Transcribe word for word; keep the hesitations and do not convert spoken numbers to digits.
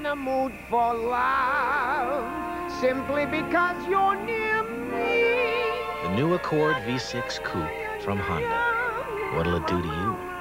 a mood for love, simply because you're near me. The new Accord V six Coupe from Honda. What'll it do to you?